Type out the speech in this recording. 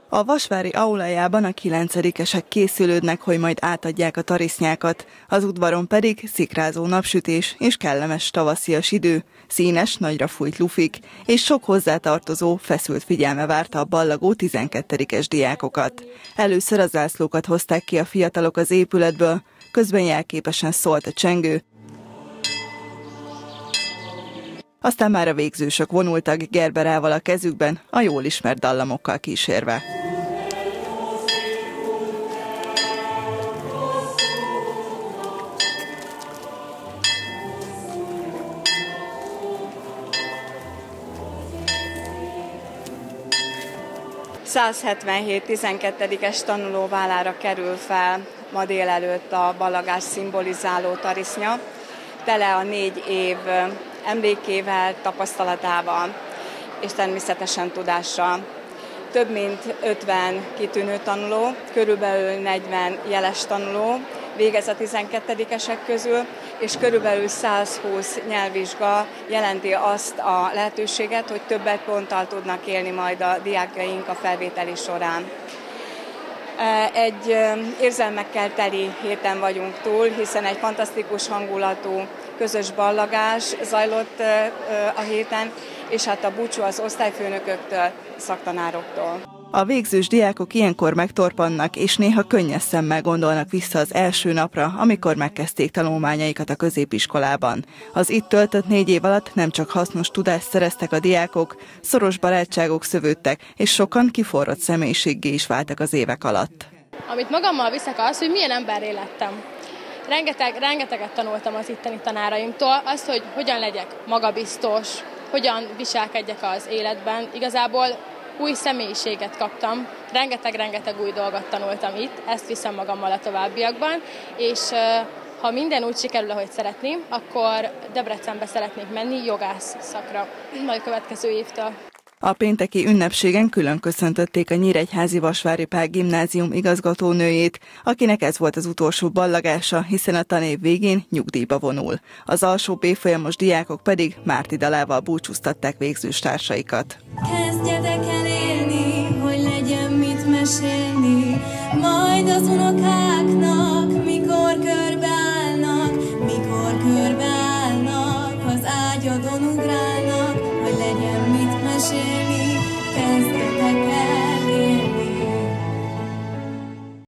A Vasvári aulájában a 9-esek készülődnek, hogy majd átadják a tarisznyákat, az udvaron pedig szikrázó napsütés és kellemes tavaszias idő, színes, nagyra fújt lufik, és sok hozzátartozó feszült figyelme várta a ballagó 12-es diákokat. Először a zászlókat hozták ki a fiatalok az épületből, közben jelképesen szólt a csengő, aztán már a végzősök vonultak gerberával a kezükben, a jól ismert dallamokkal kísérve. ...177 12-es tanuló vállára kerül fel ma délelőtt a ballagás szimbolizáló tarisznya, tele a 4 év emlékével, tapasztalatával és természetesen tudással. Több mint 50 kitűnő tanuló, körülbelül 40 jeles tanuló végez a 12-esek közül, és körülbelül 120 nyelvvizsga jelenti azt a lehetőséget, hogy többet ponttal tudnak élni majd a diákjaink a felvételi során. Egy érzelmekkel teli héten vagyunk túl, hiszen egy fantasztikus hangulatú közös ballagás zajlott a héten, és hát a búcsú az osztályfőnököktől, szaktanároktól. A végzős diákok ilyenkor megtorpannak, és néha könnyes szemmel gondolnak vissza az első napra, amikor megkezdték tanulmányaikat a középiskolában. Az itt töltött 4 év alatt nem csak hasznos tudást szereztek a diákok, szoros barátságok szövődtek, és sokan kiforrott személyiséggé is váltak az évek alatt. Amit magammal viszek az, hogy milyen emberré lettem. Rengeteget tanultam az itteni tanáraimtól, azt, hogy hogyan legyek magabiztos, hogyan viselkedjek az életben. Igazából új személyiséget kaptam, rengeteg új dolgot tanultam itt, ezt viszem magammal a továbbiakban, és ha minden úgy sikerül, ahogy szeretném, akkor Debrecenbe szeretnék menni jogász szakra, majd a következő évtől. A pénteki ünnepségen külön köszöntötték a Nyíregyházi Vasvári Pál Gimnázium igazgatónőjét, akinek ez volt az utolsó ballagása, hiszen a tanév végén nyugdíjba vonul. Az alsó B-folyamos diákok pedig Márti dalával búcsúztatták végzős társaikat. Kezdjetek el élni, hogy legyen mit mesélni, majd az unokák